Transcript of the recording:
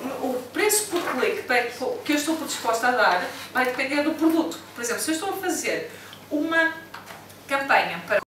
o preço por clique que eu estou disposta a dar vai depender do produto. Por exemplo, se eu estou a fazer uma campanha para